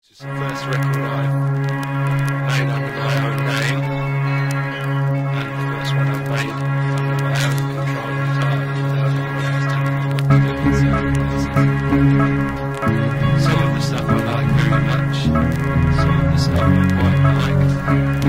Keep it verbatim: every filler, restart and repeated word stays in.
This is the first record I've made under my own name, and the first one I've made under my own control guitar without anyone else telling me what to do. So, some of the stuff I like very much, some of the stuff I quite like.